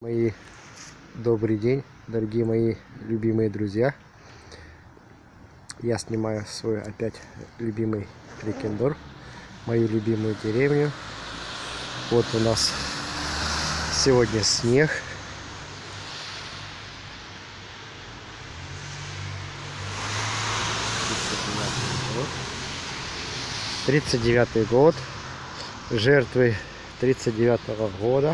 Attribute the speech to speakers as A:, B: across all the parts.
A: Мои добрый день, дорогие мои любимые друзья. Я снимаю свой опять любимый Крикендорф, мою любимую деревню. Вот у нас сегодня снег. Тридцать девятый год. Жертвы 39-го года.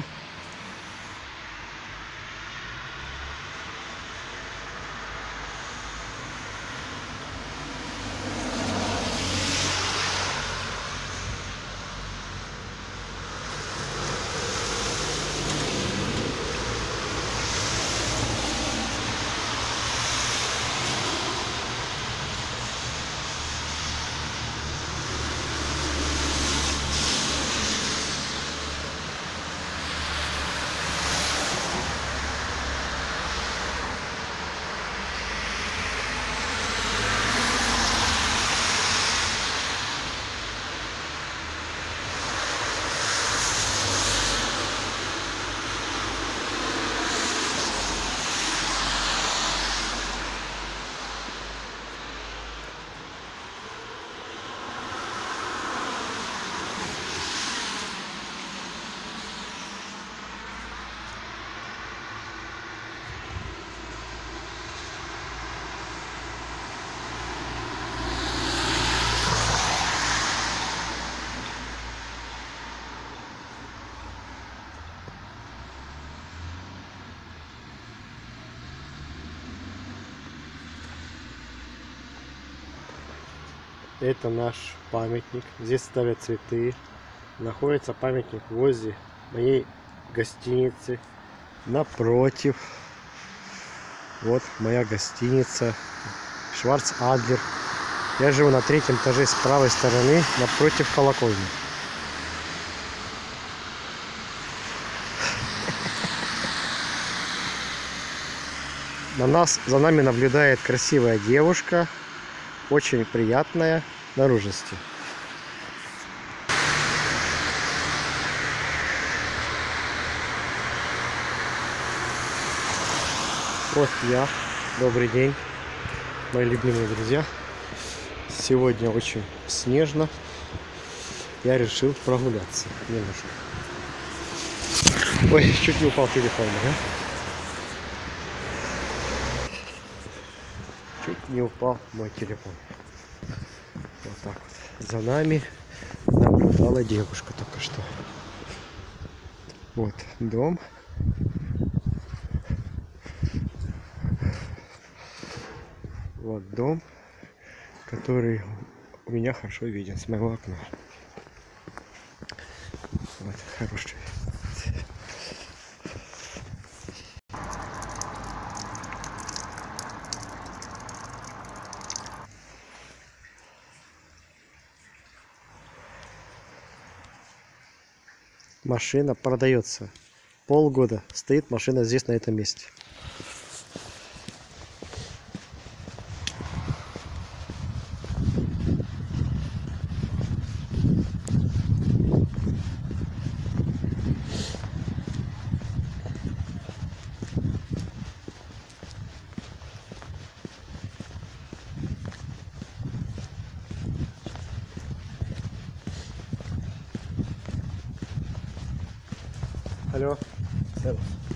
A: Это наш памятник. Здесь ставят цветы. Находится памятник возле моей гостиницы. Напротив. Вот моя гостиница. Шварц Адлер. Я живу на 3-м этаже с правой стороны, напротив колокольни. За нами наблюдает красивая девушка. Очень приятная наружности. Вот я. Добрый день, мои любимые друзья. Сегодня очень снежно. Я решил прогуляться немножко. Ой, чуть не упал телефон, да? Чуть не упал мой телефон. Вот так вот. За нами наблюдала девушка только что. Вот дом. Вот дом, который у меня хорошо виден с моего окна. Вот, хороший. Машина продается. Полгода стоит машина здесь, на этом месте. Алло. Сервис.